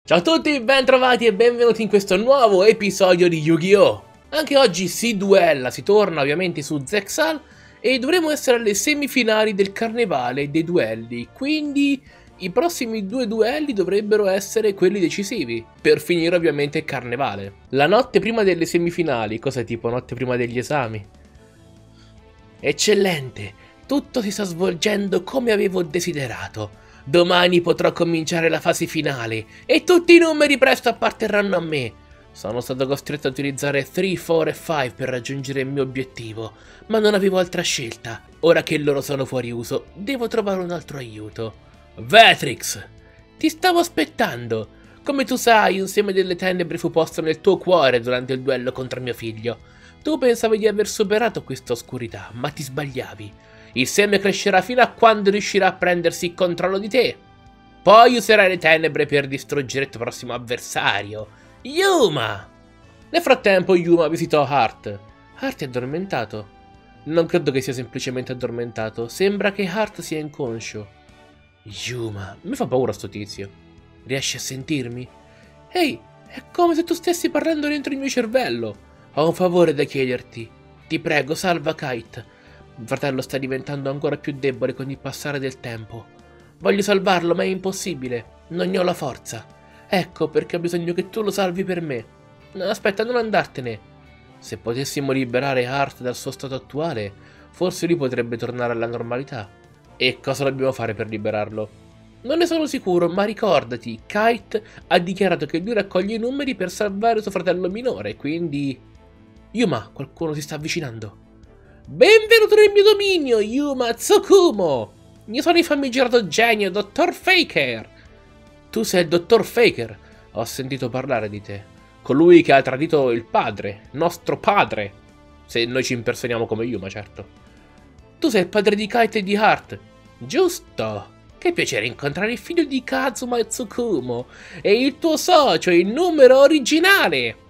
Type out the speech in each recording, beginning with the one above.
Ciao a tutti, bentrovati e benvenuti in questo nuovo episodio di Yu-Gi-Oh! Anche oggi si duella, si torna ovviamente su Zexal e dovremo essere alle semifinali del carnevale dei duelli, quindi i prossimi due duelli dovrebbero essere quelli decisivi, per finire ovviamente il carnevale. La notte prima delle semifinali, cosa tipo notte prima degli esami? Eccellente, tutto si sta svolgendo come avevo desiderato. Domani potrò cominciare la fase finale e tutti i numeri presto apparterranno a me. Sono stato costretto a utilizzare 3, 4 e 5 per raggiungere il mio obiettivo, ma non avevo altra scelta. Ora che loro sono fuori uso, devo trovare un altro aiuto. Vetrix! Ti stavo aspettando. Come tu sai, un seme delle tenebre fu posto nel tuo cuore durante il duello contro mio figlio. Tu pensavi di aver superato questa oscurità, ma ti sbagliavi. Il seme crescerà fino a quando riuscirà a prendersi il controllo di te. Poi userai le tenebre per distruggere il tuo prossimo avversario, Yuma! Nel frattempo Yuma visitò Heart. Heart è addormentato. Non credo che sia semplicemente addormentato. Sembra che Heart sia inconscio. Yuma, mi fa paura sto tizio. Riesci a sentirmi? Ehi, è come se tu stessi parlando dentro il mio cervello. Ho un favore da chiederti. Ti prego, salva Kite. Il fratello sta diventando ancora più debole con il passare del tempo. Voglio salvarlo, ma è impossibile. Non ne ho la forza. Ecco perché ho bisogno che tu lo salvi per me. Aspetta, non andartene. Se potessimo liberare Heart dal suo stato attuale, forse lui potrebbe tornare alla normalità. E cosa dobbiamo fare per liberarlo? Non ne sono sicuro, ma ricordati, Kite ha dichiarato che lui raccoglie i numeri per salvare suo fratello minore, quindi... Yuma, qualcuno si sta avvicinando. Benvenuto nel mio dominio, Yuma Tsukumo! Io sono il famigerato genio, Dottor Faker! Tu sei il Dottor Faker, ho sentito parlare di te. Colui che ha tradito il padre, nostro padre. Se noi ci impersoniamo come Yuma, certo. Tu sei il padre di Kite e di Heart. Giusto! Che piacere incontrare il figlio di Kazuma Tsukumo e il tuo socio, il numero originale!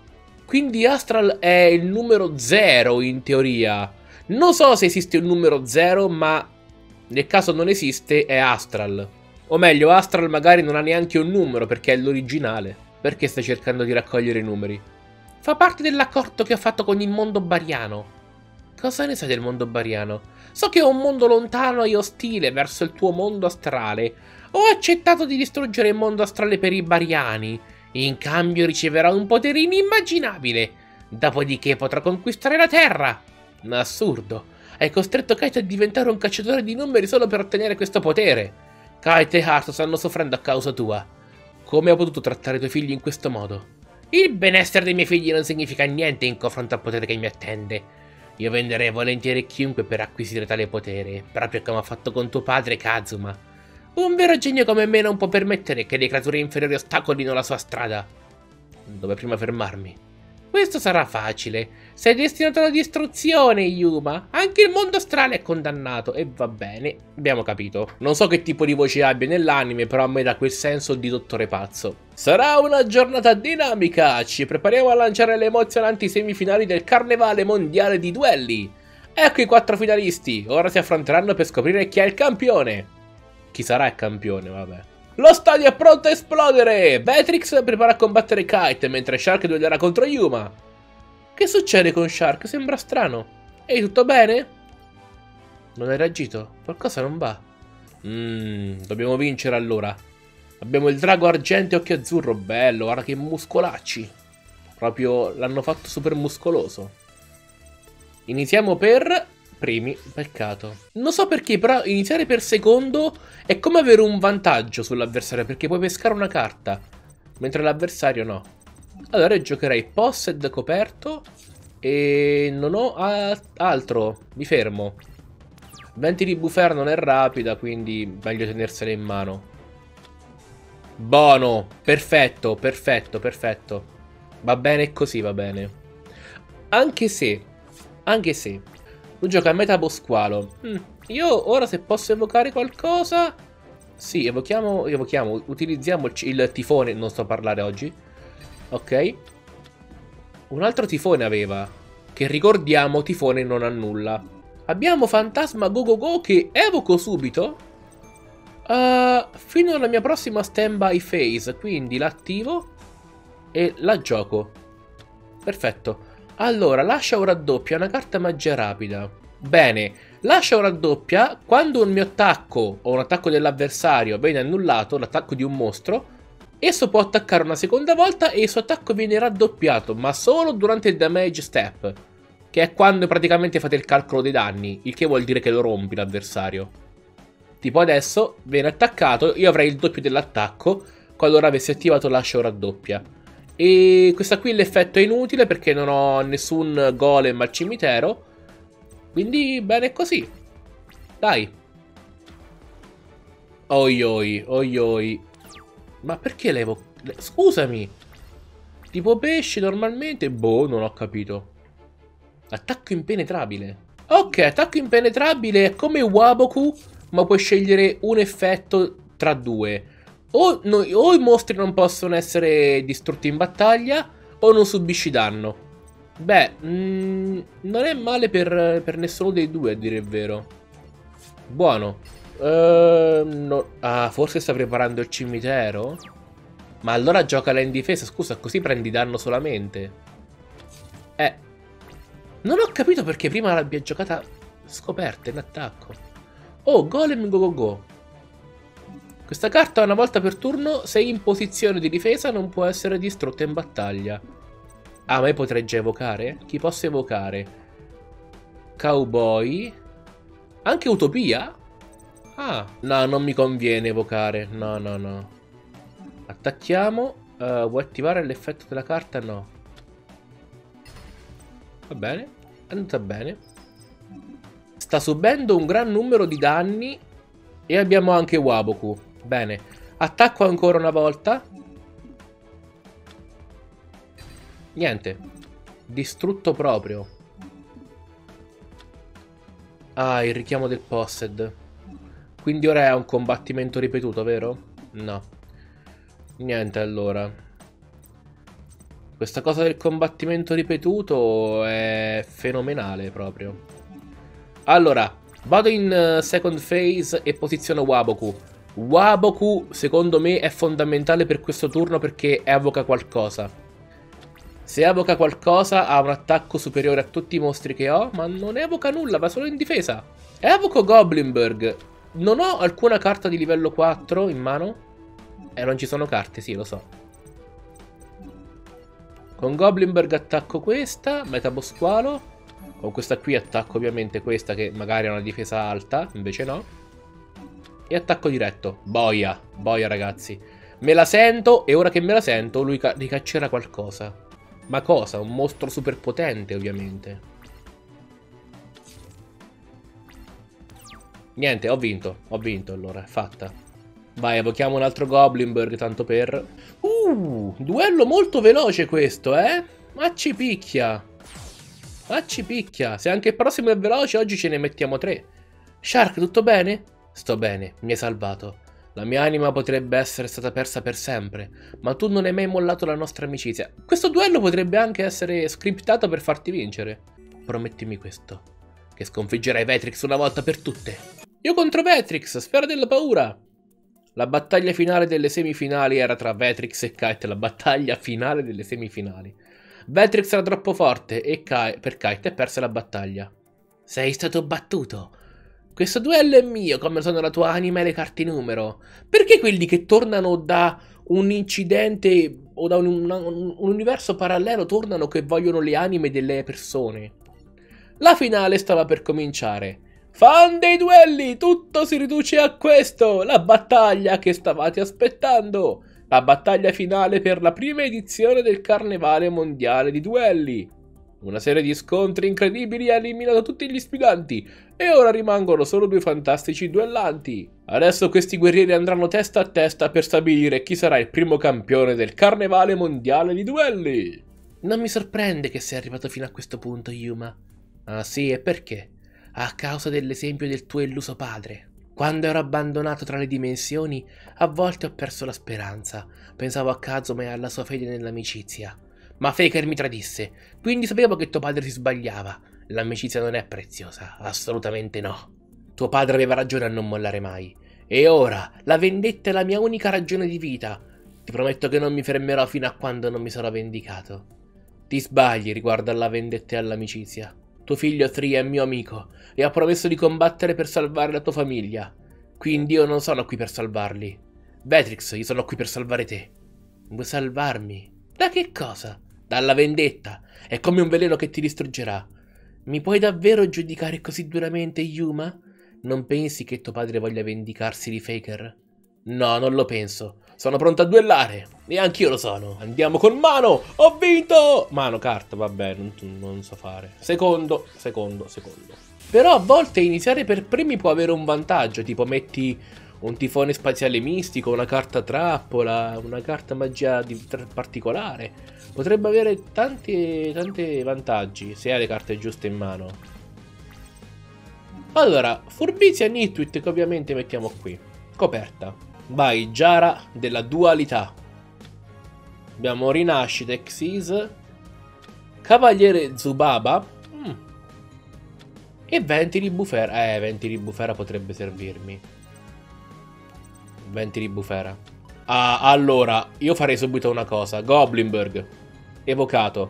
Quindi Astral è il numero 0 in teoria. Non so se esiste un numero 0, ma nel caso non esiste è Astral. O meglio, Astral magari non ha neanche un numero perché è l'originale. Perché stai cercando di raccogliere i numeri? Fa parte dell'accordo che ho fatto con il mondo bariano. Cosa ne sai del mondo bariano? So che è un mondo lontano e ostile verso il tuo mondo astrale. Ho accettato di distruggere il mondo astrale per i bariani. In cambio riceverò un potere inimmaginabile. Dopodiché potrò conquistare la Terra. Assurdo. Hai costretto Kite a diventare un cacciatore di numeri solo per ottenere questo potere. Kite e Heart stanno soffrendo a causa tua. Come ho potuto trattare i tuoi figli in questo modo? Il benessere dei miei figli non significa niente in confronto al potere che mi attende. Io venderei volentieri chiunque per acquisire tale potere, proprio come ho fatto con tuo padre Kazuma. Un vero genio come me non può permettere che le creature inferiori ostacolino la sua strada. Dove prima fermarmi? Questo sarà facile. Sei destinato alla distruzione, Yuma. Anche il mondo astrale è condannato. E va bene, abbiamo capito. Non so che tipo di voce abbia nell'anime, però a me dà quel senso di dottore pazzo. Sarà una giornata dinamica. Ci prepariamo a lanciare le emozionanti semifinali del carnevale mondiale di duelli. Ecco i 4 finalisti. Ora si affronteranno per scoprire chi è il campione. Chi sarà il campione, vabbè. Lo stadio è pronto a esplodere! Vetrix prepara a combattere Kite, mentre Shark duellerà contro Yuma. Che succede con Shark? Sembra strano. Ehi, tutto bene? Non hai reagito? Qualcosa non va. Dobbiamo vincere allora. Abbiamo il drago argento e occhio azzurro. Bello, guarda che muscolacci. Proprio l'hanno fatto super muscoloso. Iniziamo per... primi, peccato. Non so perché, però iniziare per secondo è come avere un vantaggio sull'avversario, perché puoi pescare una carta, mentre l'avversario no. Allora io giocherei Possed coperto e non ho altro, mi fermo. Venti di bufera non è rapida, quindi meglio tenersela in mano. Buono, perfetto, perfetto, perfetto. Va bene così, va bene. Anche se lui gioca a meta bosqualo. Io ora se posso evocare qualcosa... Sì, evochiamo, utilizziamo il tifone, non sto a parlare oggi. Ok. Un altro tifone aveva, che ricordiamo tifone non annulla. Abbiamo fantasma go go go che evoco subito. Fino alla mia prossima standby phase, quindi l'attivo e la gioco. Perfetto. Allora, lascia o raddoppia una carta magia rapida. Bene, lascia o raddoppia quando un mio attacco o un attacco dell'avversario viene annullato, l'attacco di un mostro, esso può attaccare una seconda volta e il suo attacco viene raddoppiato, ma solo durante il damage step, che è quando praticamente fate il calcolo dei danni, il che vuol dire che lo rompi l'avversario. Tipo adesso viene attaccato, io avrei il doppio dell'attacco qualora avessi attivato lascia o raddoppia. E questa qui l'effetto è inutile perché non ho nessun golem al cimitero, quindi bene così. Dai. Oi oi, oi oi. Ma perché levo... Scusami. Tipo pesce normalmente? Boh, non ho capito. Attacco impenetrabile. Ok, attacco impenetrabile è come Waboku, ma puoi scegliere un effetto tra due. O i mostri non possono essere distrutti in battaglia, o non subisci danno. Beh, non è male per nessuno dei due, a dire il vero. Buono. No. Ah, forse sta preparando il cimitero? Ma allora giocala in difesa, scusa, così prendi danno solamente. Non ho capito perché prima l'abbia giocata scoperta in attacco. Oh, Golem Go Go Go. Questa carta una volta per turno, se in posizione di difesa, non può essere distrutta in battaglia. Ah, ma io potrei già evocare? Chi posso evocare? Cowboy. Anche Utopia? Ah, no, non mi conviene evocare. No, no, no. Attacchiamo. Vuoi attivare l'effetto della carta? No. Va bene. È andata bene. Sta subendo un gran numero di danni. E abbiamo anche Waboku. Bene. Attacco ancora una volta. Niente. Distrutto proprio. Ah, il richiamo del Possed. Quindi ora è un combattimento ripetuto, vero? No. Niente, allora. Questa cosa del combattimento ripetuto è fenomenale proprio. Allora, vado in second phase e posiziono Waboku. Waboku, secondo me, è fondamentale per questo turno perché evoca qualcosa. Se evoca qualcosa ha un attacco superiore a tutti i mostri che ho, ma non evoca nulla, va solo in difesa. Evoco Goblinberg. Non ho alcuna carta di livello 4 in mano. Non ci sono carte, sì, lo so. Con Goblinberg attacco questa, Metabosqualo. Con questa qui attacco ovviamente questa che magari ha una difesa alta, invece no. E attacco diretto. Boia, boia ragazzi. Me la sento e ora che me la sento lui ricaccerà qualcosa. Ma cosa? Un mostro super potente ovviamente. Niente, ho vinto allora, è fatta. Vai, evochiamo un altro Goblinberg tanto per... duello molto veloce questo, eh? Ma ci picchia. Ma ci picchia. Se anche il prossimo è veloce, oggi ce ne mettiamo 3. Shark, tutto bene? Sto bene, mi hai salvato. La mia anima potrebbe essere stata persa per sempre, ma tu non hai mai mollato la nostra amicizia. Questo duello potrebbe anche essere scriptato per farti vincere. Promettimi questo, che sconfiggerai Vetrix una volta per tutte. Io contro Vetrix, sfera della paura. La battaglia finale delle semifinali era tra Vetrix e Kite, la battaglia finale delle semifinali. Vetrix era troppo forte e per Kite perse la battaglia. Sei stato battuto. Questo duello è mio, come sono la tua anima e le carte numero. Perché quelli che tornano da un incidente o da un universo parallelo tornano che vogliono le anime delle persone? La finale stava per cominciare. Fan dei duelli, tutto si riduce a questo, la battaglia che stavate aspettando. La battaglia finale per la prima edizione del Carnevale Mondiale di Duelli. Una serie di scontri incredibili ha eliminato tutti gli sfidanti e ora rimangono solo 2 fantastici duellanti. Adesso questi guerrieri andranno testa a testa per stabilire chi sarà il primo campione del Carnevale Mondiale di Duelli. Non mi sorprende che sei arrivato fino a questo punto, Yuma. Ah sì, e perché? A causa dell'esempio del tuo illuso padre. Quando ero abbandonato tra le dimensioni, a volte ho perso la speranza. Pensavo a Kazuma e alla sua fede nell'amicizia. Ma Faker mi tradisse, quindi sapevo che tuo padre si sbagliava. L'amicizia non è preziosa, assolutamente no. Tuo padre aveva ragione a non mollare mai. E ora, la vendetta è la mia unica ragione di vita. Ti prometto che non mi fermerò fino a quando non mi sarò vendicato. Ti sbagli riguardo alla vendetta e all'amicizia. Tuo figlio Three è mio amico e ha promesso di combattere per salvare la tua famiglia. Quindi io non sono qui per salvarli. Beatrix, io sono qui per salvare te. Vuoi salvarmi? Da che cosa? Dalla vendetta. È come un veleno che ti distruggerà. Mi puoi davvero giudicare così duramente, Yuma? Non pensi che tuo padre voglia vendicarsi di Faker? No, non lo penso. Sono pronto a duellare. E anch'io lo sono. Andiamo con mano. Ho vinto! Mano, carta, vabbè, non so fare. Secondo. Però a volte iniziare per primi può avere un vantaggio. Tipo metti un tifone spaziale mistico, una carta trappola, una carta magia particolare. Potrebbe avere tanti vantaggi se hai le carte giuste in mano. Allora, furbizia Nitwit che ovviamente mettiamo qui. Coperta. Vai, Giara della dualità. Abbiamo Rinascita, Xyz, Cavaliere Zubaba e Venti di Bufera. Venti di Bufera potrebbe servirmi. Venti di Bufera. Ah, allora, io farei subito una cosa. Goblinberg. Evocato.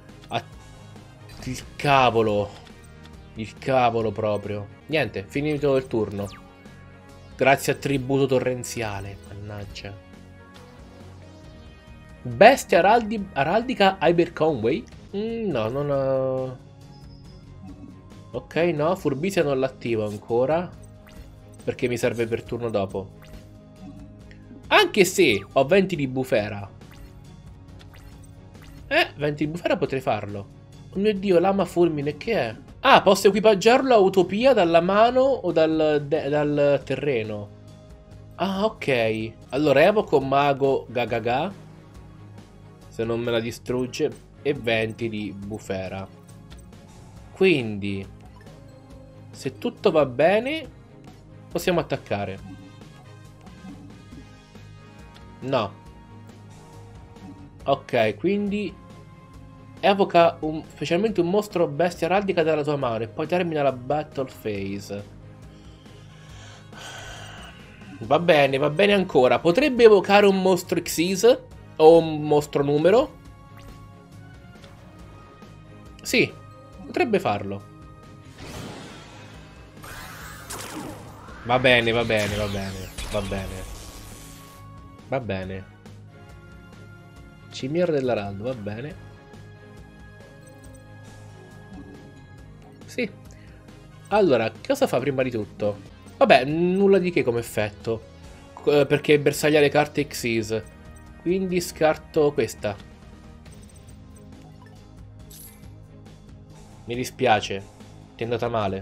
Il cavolo. Il cavolo proprio. Niente, finito il turno. Grazie a tributo torrenziale. Mannaggia. Bestia araldica Hyper Conway? No, non ho... Ok, no, furbizia non l'attivo ancora. Perché mi serve per turno dopo. Anche se ho Venti di Bufera. Venti di Bufera potrei farlo. Oh mio Dio, lama fulmine, che è? Ah, posso equipaggiarlo a Utopia dalla mano o dal terreno. Ah, ok. Allora evoco Mago Gagaga, se non me la distrugge, e Venti di Bufera. Quindi, se tutto va bene, possiamo attaccare. No. Ok, quindi evoca specialmente un mostro bestia araldica dalla tua mano e poi termina la battle phase. Va bene ancora. Potrebbe evocare un mostro Xyz o un mostro numero? Sì, potrebbe farlo. Va bene. Cimiera dell'Araldo, va bene. Sì. Allora, cosa fa prima di tutto? Vabbè, nulla di che come effetto. Perché bersaglia le carte Xyz. Quindi scarto questa. Mi dispiace. Ti è andata male.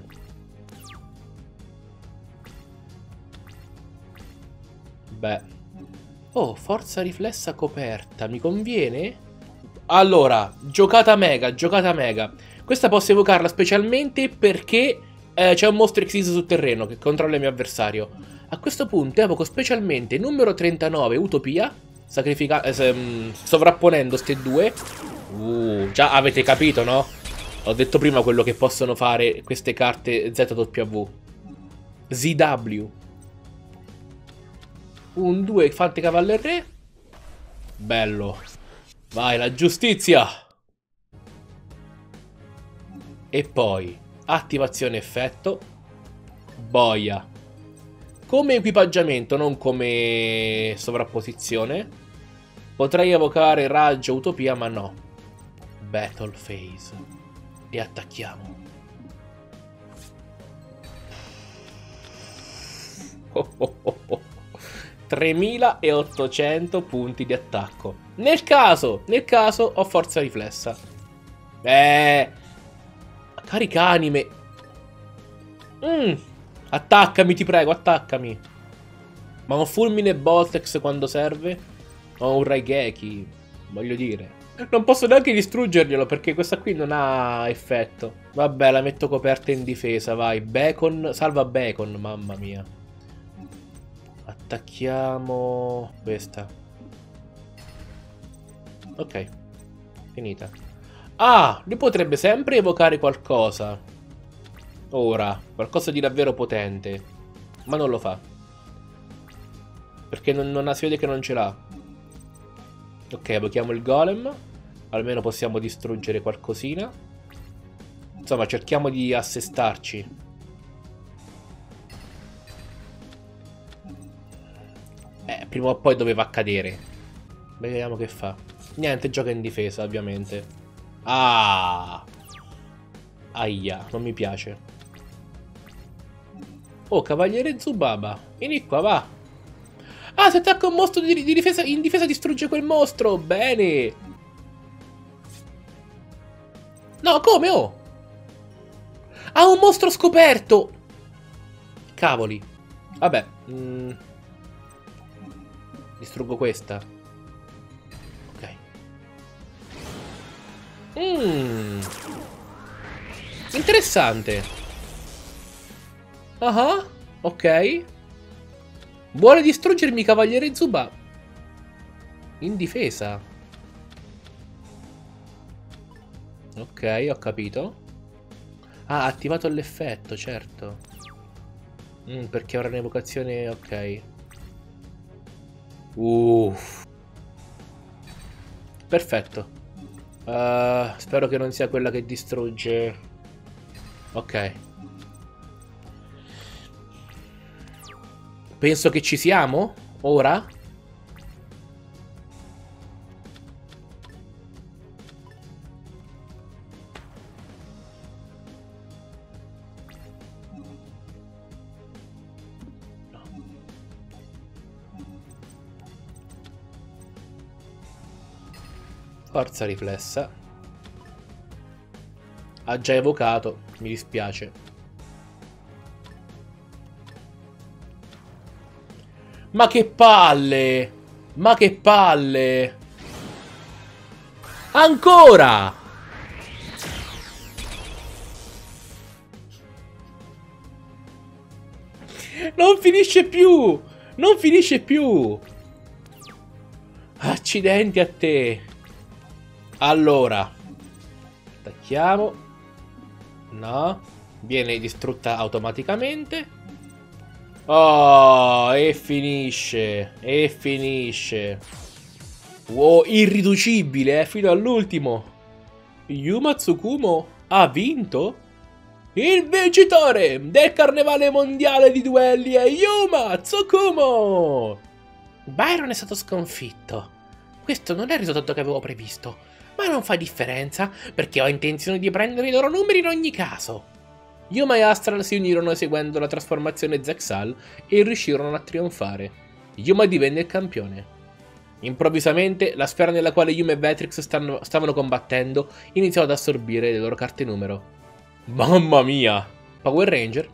Beh. Oh, forza riflessa coperta. Mi conviene? Allora, giocata mega. Questa posso evocarla specialmente perché c'è un mostro Xyz sul terreno che controlla il mio avversario. A questo punto evoco specialmente numero 39 Utopia, sovrapponendo ste due. Già avete capito, no? Ho detto prima quello che possono fare queste carte ZW. ZW. Un 2 Fante Cavalle Re. Bello. Vai, la giustizia. E poi attivazione effetto. Boia. Come equipaggiamento, non come sovrapposizione. Potrei evocare Raggio Utopia, ma no. Battle Phase. E attacchiamo. 3800 punti di attacco. Nel caso ho forza riflessa. Carica anime. Attaccami, ti prego, attaccami. Ma un fulmine Boltex quando serve? O un Raigeki, voglio dire. Non posso neanche distruggerglielo perché questa qui non ha effetto. Vabbè, la metto coperta in difesa, vai. Bacon, salva Bacon, mamma mia. Attacchiamo questa. Ok, finita. Ah, lui potrebbe sempre evocare qualcosa. Ora, qualcosa di davvero potente. Ma non lo fa. Perché non si vede che non ce l'ha. Ok, evochiamo il golem. Almeno possiamo distruggere qualcosina. Insomma, cerchiamo di assestarci. Prima o poi doveva accadere. Vediamo che fa. Niente, gioca in difesa, ovviamente. Ah! Aia, non mi piace. Oh, cavaliere Zubaba. Vieni qua, va. Ah, se attacca un mostro di difesa, in difesa distrugge quel mostro. Bene. No, come? Oh. Ah, un mostro scoperto. Cavoli. Vabbè. Distruggo questa. Ok. Interessante. Ah, ok. Vuole distruggermi cavaliere Zuba. In difesa. Ok, ho capito. Ah, ha attivato l'effetto, certo. Perché ora un'evocazione... Ok. Perfetto. Spero che non sia quella che distrugge. Ok. Penso che ci siamo. Ora. Forza riflessa. Ha già evocato. Mi dispiace. Ma che palle! Ma che palle! Ancora! Non finisce più! Non finisce più! Accidenti a te! Allora, attacchiamo. No. Viene distrutta automaticamente. Oh, e finisce. E finisce. Wow, irriducibile, fino all'ultimo. Yuma Tsukumo ha vinto? Il vincitore del carnevale mondiale di duelli è Yuma Tsukumo! Byron è stato sconfitto. Questo non è il risultato che avevo previsto. Ma non fa differenza, perché ho intenzione di prendere i loro numeri in ogni caso. Yuma e Astral si unirono seguendo la trasformazione Zexal e riuscirono a trionfare. Yuma divenne il campione. Improvvisamente, la sfera nella quale Yuma e Beatrix stavano combattendo iniziò ad assorbire le loro carte numero. Mamma mia! Power Ranger?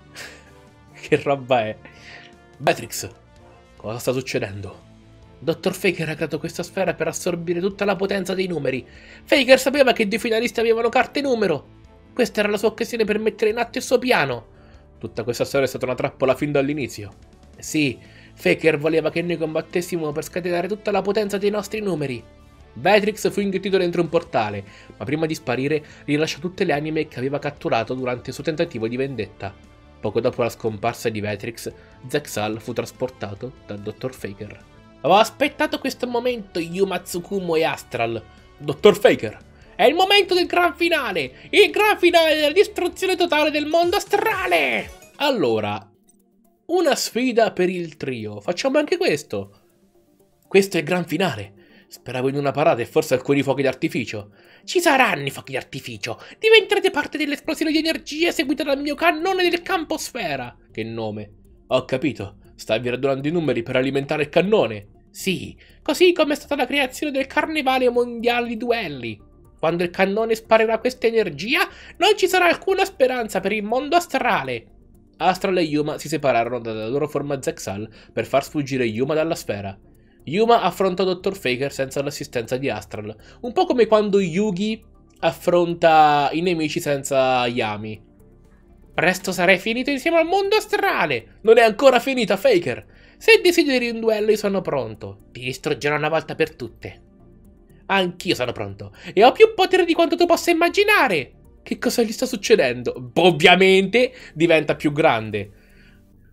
Che roba è? Beatrix, cosa sta succedendo? Dottor Faker ha creato questa sfera per assorbire tutta la potenza dei numeri. Faker sapeva che i due finalisti avevano carte numero. Questa era la sua occasione per mettere in atto il suo piano. Tutta questa storia è stata una trappola fin dall'inizio. Sì, Faker voleva che noi combattessimo per scatenare tutta la potenza dei nostri numeri. Beatrix fu inghiottito dentro un portale, ma prima di sparire rilasciò tutte le anime che aveva catturato durante il suo tentativo di vendetta. Poco dopo la scomparsa di Beatrix, Zexal fu trasportato dal Dottor Faker. Ho aspettato questo momento, Yuma Tsukumo e Astral. Dottor Faker, è il momento del gran finale! Il gran finale della distruzione totale del mondo astrale! Allora, una sfida per il trio. Facciamo anche questo. Questo è il gran finale. Speravo in una parata e forse alcuni fuochi d'artificio. Ci saranno i fuochi d'artificio. Diventerete parte dell'esplosione di energia seguita dal mio cannone del campo sfera. Che nome? Ho capito. Stavi radunando i numeri per alimentare il cannone. Sì, così come è stata la creazione del carnevale mondiale di duelli. Quando il cannone sparerà questa energia, non ci sarà alcuna speranza per il mondo astrale. Astral e Yuma si separarono dalla loro forma Zexal per far sfuggire Yuma dalla sfera. Yuma affronta Dr. Faker senza l'assistenza di Astral, un po' come quando Yugi affronta i nemici senza Yami. Presto sarai finito insieme al mondo astrale! Non è ancora finita, Faker! Se desideri un duello io sono pronto. Ti distruggerò una volta per tutte. Anch'io sono pronto. E ho più potere di quanto tu possa immaginare! Che cosa gli sta succedendo? Ovviamente diventa più grande.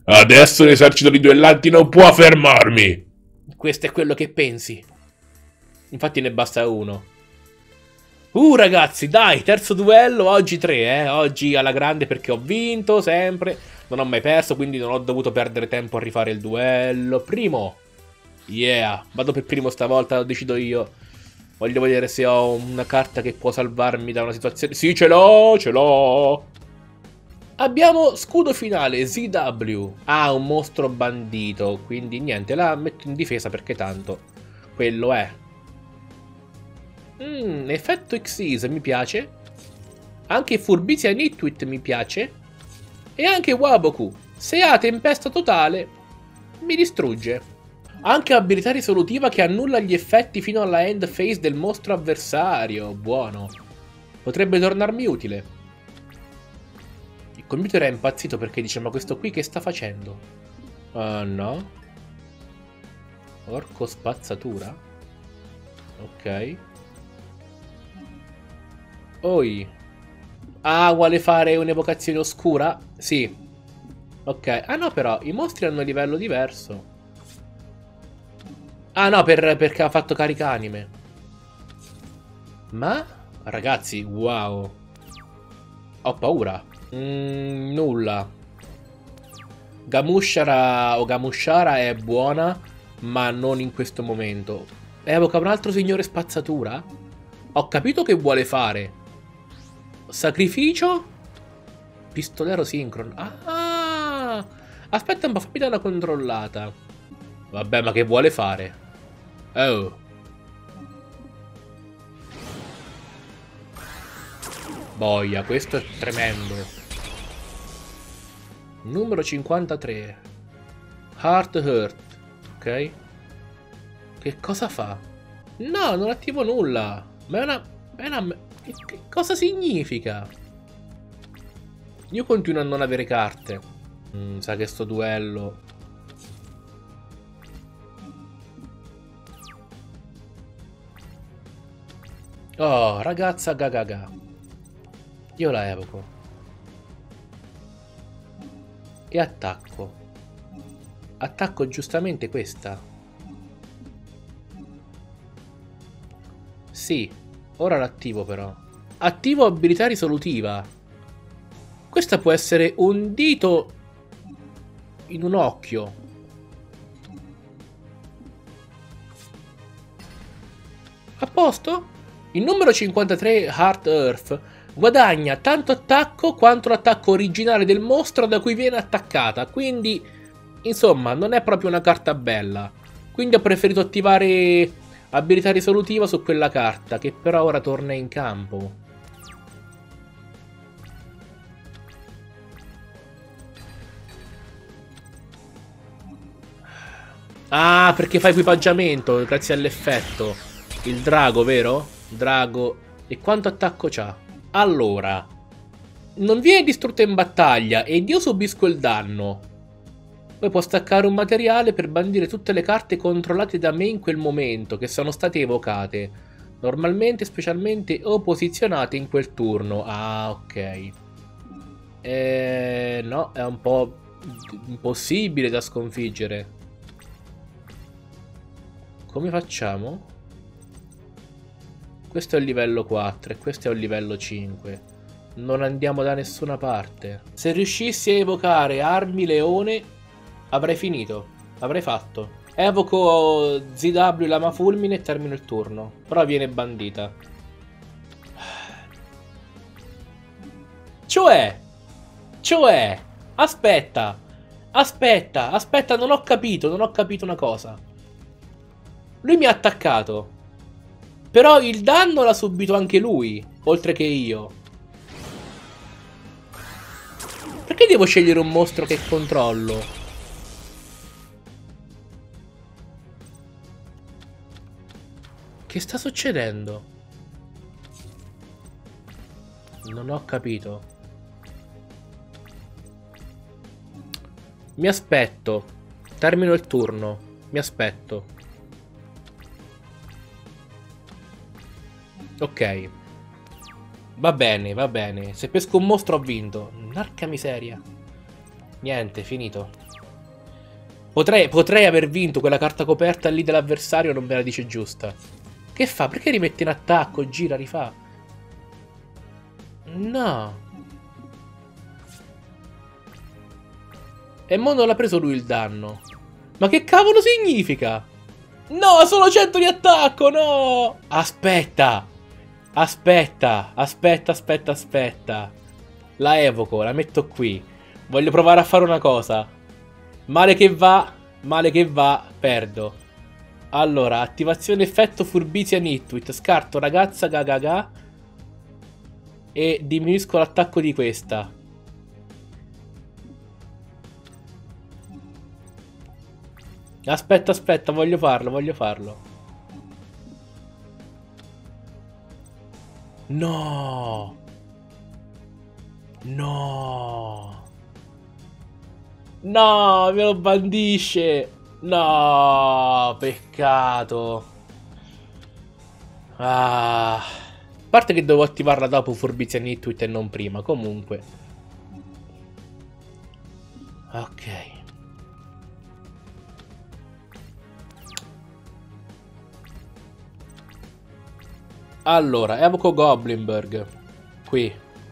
Adesso l'esercito di duellanti non può fermarmi! Questo è quello che pensi. Infatti ne basta uno. Ragazzi, dai, terzo duello, oggi 3, oggi alla grande perché ho vinto, sempre. Non ho mai perso, quindi non ho dovuto perdere tempo a rifare il duello. Primo. Yeah, vado per primo stavolta, lo decido io. Voglio vedere se ho una carta che può salvarmi da una situazione. Sì, ce l'ho, ce l'ho. Abbiamo scudo finale, ZW. Ah, un mostro bandito, quindi niente, la metto in difesa perché tanto quello è. Effetto Xyz mi piace. Anche Furbizia Nitwit mi piace. E anche Waboku. Se ha tempesta totale, mi distrugge. Anche abilità risolutiva che annulla gli effetti fino alla end phase del mostro avversario. Buono. Potrebbe tornarmi utile. Il computer è impazzito perché dice: ma questo qui che sta facendo? No. Orco spazzatura. Ok. Oi. Ah, vuole fare un'evocazione oscura? Sì. Ok. Ah no, però i mostri hanno un livello diverso. Ah no, perché ha fatto carica anime. Ma? Ragazzi, wow. Ho paura. Nulla. Gamushara o Gamushara è buona, ma non in questo momento. Evoca un altro signore spazzatura? Ho capito che vuole fare. Sacrificio? Pistolero sincron. Ah! Aspetta un po', fammi dare una controllata. Vabbè, ma che vuole fare? Oh. Boia, questo è tremendo. Numero 53. Heart Hurt. Ok. Che cosa fa? No, non attivo nulla. Ma è una... Che cosa significa? Io continuo a non avere carte. Sa che sto duello. Oh, ragazza gagaga. Io la evoco. E attacco. Attacco giustamente questa. Sì, ora l'attivo però. Attivo abilità risolutiva. Questa può essere un dito in un occhio. A posto? Il numero 53 Heart Earth guadagna tanto attacco quanto l'attacco originale del mostro da cui viene attaccata. Quindi, insomma, non è proprio una carta bella. Quindi ho preferito attivare abilità risolutiva su quella carta, che però ora torna in campo. Ah, perché fa equipaggiamento, grazie all'effetto. Il drago, vero? Drago. E quanto attacco c'ha? Allora, non viene distrutto in battaglia ed io subisco il danno. Poi può staccare un materiale per bandire tutte le carte controllate da me in quel momento, che sono state evocate. Normalmente, specialmente o posizionate in quel turno. Ah, ok. No, è un po' impossibile da sconfiggere. Come facciamo? Questo è il livello 4 e questo è il livello 5. Non andiamo da nessuna parte. Se riuscissi a evocare armi leone, avrei finito. Avrei fatto. Evoco ZW lama fulmine e termino il turno. Però viene bandita. Cioè, aspetta, non ho capito una cosa. Lui mi ha attaccato. Però il danno l'ha subito anche lui, oltre che io. Perché devo scegliere un mostro che controllo? Che sta succedendo? Non ho capito. Mi aspetto. Termino il turno. Mi aspetto. Ok. Va bene, va bene. Se pesco un mostro ho vinto. Narca miseria. Niente, finito. Potrei aver vinto quella carta coperta lì dell'avversario, non me la dice giusta. Che fa? Perché rimette in attacco? Gira, rifà. No. E mo non l'ha preso lui il danno. Ma che cavolo significa? No, solo 100 di attacco, no! Aspetta. Aspetta. La evoco, la metto qui. Voglio provare a fare una cosa. Male che va, perdo. Allora, attivazione effetto furbizia Nitwit. Scarto ragazza Gagaga e diminuisco l'attacco di questa. Aspetta, voglio farlo. No! No, me lo bandisce. No, peccato. A parte che devo attivarla dopo furbizia Nitwit e non prima, comunque. Ok. Allora, evoco Goblinberg. Qui.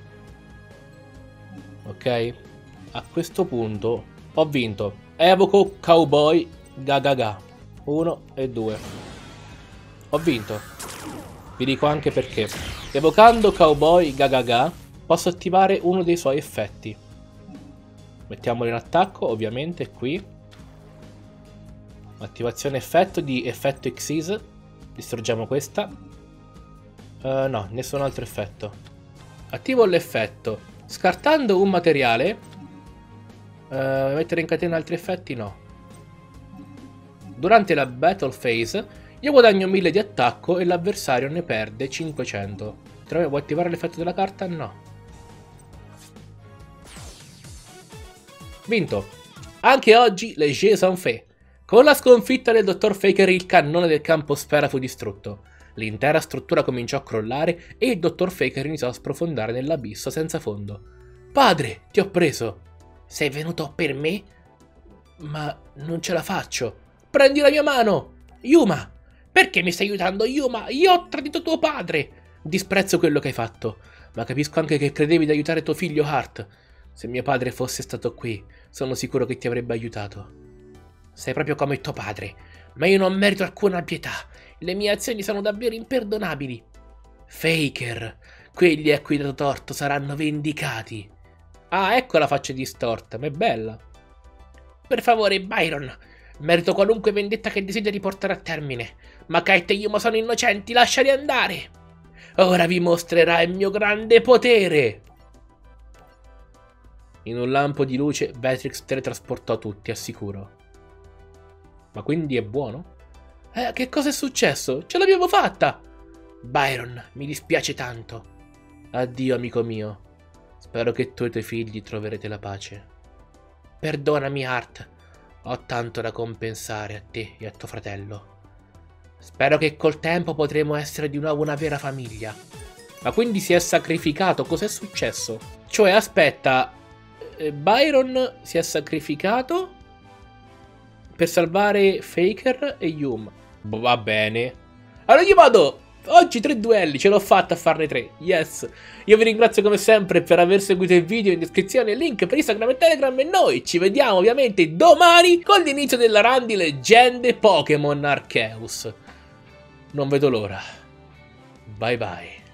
Ok. A questo punto ho vinto. Evoco Cowboy Gagaga. 1 e 2. Ho vinto. Vi dico anche perché. Evocando Cowboy Gagaga posso attivare uno dei suoi effetti. Mettiamolo in attacco, ovviamente, qui. Attivazione effetto di effetto Xyz. Distruggiamo questa. No, nessun altro effetto. Attivo l'effetto. Scartando un materiale. Mettere in catena altri effetti? No. Durante la battle phase io guadagno 1000 di attacco e l'avversario ne perde 500. Vuoi attivare l'effetto della carta? No. Vinto. Anche oggi le jeux sont faits. Con la sconfitta del dottor Faker il cannone del campo sfera fu distrutto. L'intera struttura cominciò a crollare e il dottor Faker iniziò a sprofondare nell'abisso senza fondo. Padre, ti ho preso. Sei venuto per me? Ma non ce la faccio. Prendi la mia mano. Yuma, perché mi stai aiutando, Yuma? Io ho tradito tuo padre. Disprezzo quello che hai fatto, ma capisco anche che credevi di aiutare tuo figlio Hart. Se mio padre fosse stato qui, sono sicuro che ti avrebbe aiutato. Sei proprio come tuo padre, ma io non merito alcuna pietà. Le mie azioni sono davvero imperdonabili. Faker, quelli a cui ho dato torto saranno vendicati. Ah, ecco la faccia distorta, ma è bella. Per favore, Byron, merito qualunque vendetta che desideri portare a termine. Ma Kite e Yuma sono innocenti, lasciali andare. Ora vi mostrerà il mio grande potere. In un lampo di luce, Beatrix teletrasportò tutti, assicuro. Ma quindi è buono? Che cosa è successo? Ce l'abbiamo fatta! Byron, mi dispiace tanto. Addio, amico mio. Spero che tu e i tuoi figli troverete la pace. Perdonami, Hart. Ho tanto da compensare a te e a tuo fratello. Spero che col tempo potremo essere di nuovo una vera famiglia. Ma quindi si è sacrificato? Cos'è successo? Cioè, aspetta, Byron si è sacrificato per salvare Faker e Yuma. Va bene. Allora io vado. Oggi 3 duelli, ce l'ho fatta a farne 3. Yes. Io vi ringrazio come sempre per aver seguito il video. In descrizione il link per Instagram e Telegram. E noi ci vediamo ovviamente domani con l'inizio della run di Leggende Pokémon Arceus. Non vedo l'ora. Bye bye.